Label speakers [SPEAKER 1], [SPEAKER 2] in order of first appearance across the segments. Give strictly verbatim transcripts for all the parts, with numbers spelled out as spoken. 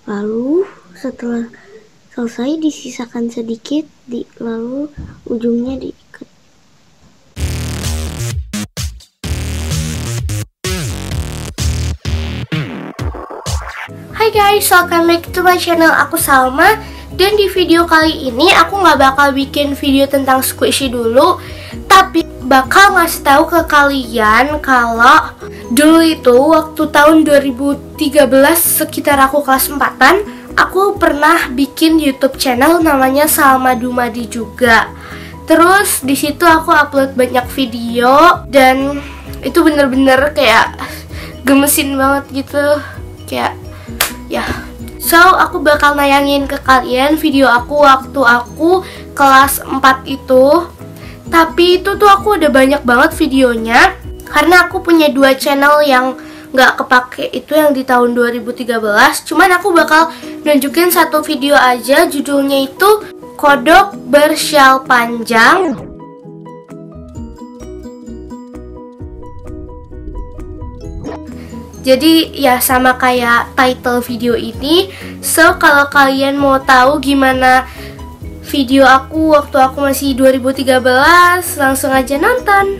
[SPEAKER 1] Lalu setelah selesai disisakan sedikit, di, lalu ujungnya diikat.
[SPEAKER 2] Hai guys, welcome back to my channel. Aku Salma. Dan di video kali ini aku nggak bakal bikin video tentang squishy dulu, tapi bakal ngasih tahu ke kalian kalau dulu itu waktu tahun dua ribu tiga belas, sekitar aku kelas empatan, aku pernah bikin YouTube channel namanya Salma Dumadi juga. Terus di situ aku upload banyak video dan itu bener-bener kayak gemesin banget gitu, kayak ya. So, aku bakal nayangin ke kalian video aku waktu aku kelas empat itu. Tapi itu tuh aku udah banyak banget videonya, karena aku punya dua channel yang gak kepake, itu yang di tahun dua ribu tiga belas. Cuman aku bakal nunjukin satu video aja, judulnya itu Kodok Bersyal Panjang. Jadi ya sama kayak title video ini. So kalau kalian mau tahu gimana video aku waktu aku masih dua ribu tiga belas, langsung aja nonton.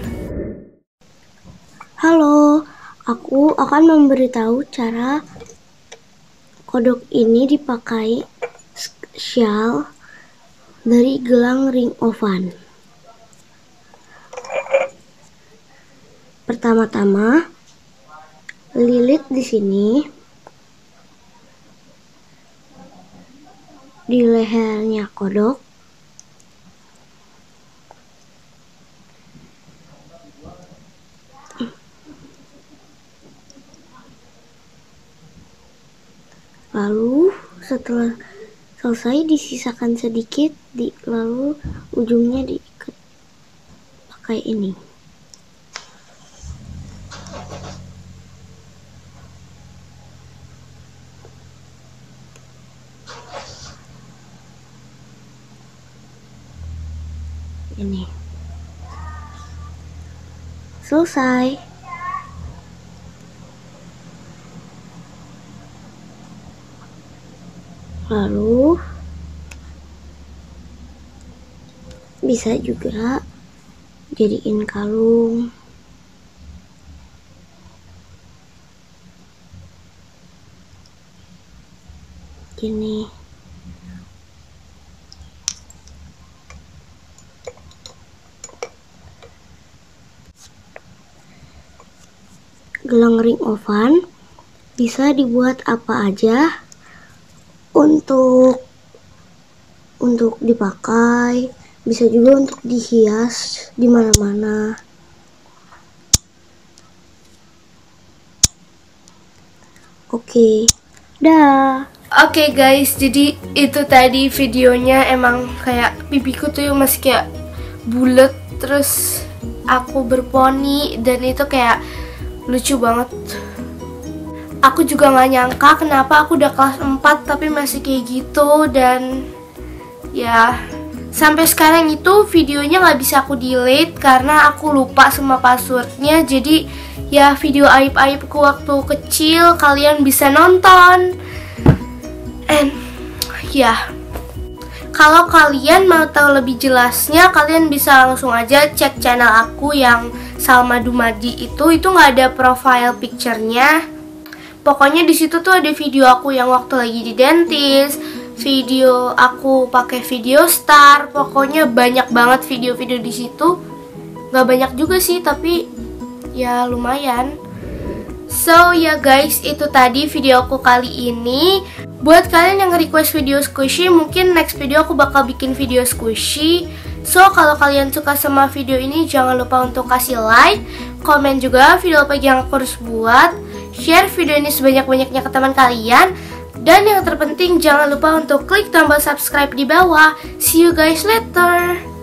[SPEAKER 1] Halo, aku akan memberitahu cara kodok ini dipakai syal dari gelang ring ovan. Pertama-tama lilit di sini di lehernya kodok. Lalu setelah selesai disisakan sedikit, di, lalu ujungnya diikat pakai ini. Ini selesai. Lalu bisa juga jadiin kalung. Gini. Gelang ring ovan bisa dibuat apa aja, untuk untuk dipakai, bisa juga untuk dihias di mana-mana. Oke, dah.
[SPEAKER 2] Oke guys, jadi itu tadi videonya. Emang kayak pipiku tuh masih kayak bulat, terus aku berponi, dan itu kayak lucu banget. Aku juga gak nyangka kenapa aku udah kelas empat tapi masih kayak gitu. Dan ya sampai sekarang itu videonya gak bisa aku delete karena aku lupa semua passwordnya. Jadi ya video aib-aibku waktu kecil kalian bisa nonton. And ya, kalau kalian mau tahu lebih jelasnya, kalian bisa langsung aja cek channel aku yang Salma Dumadi itu. Itu nggak ada profile picture-nya. Pokoknya di situ tuh ada video aku yang waktu lagi di dentist, video aku pakai video star. Pokoknya banyak banget video-video di situ. Nggak banyak juga sih, tapi ya lumayan. So ya guys, itu tadi video aku kali ini. Buat kalian yang request video squishy, mungkin next video aku bakal bikin video squishy. So kalau kalian suka sama video ini, jangan lupa untuk kasih like, komen juga video apa yang aku harus buat, share video ini sebanyak-banyaknya ke teman kalian, dan yang terpenting jangan lupa untuk klik tombol subscribe di bawah. See you guys later.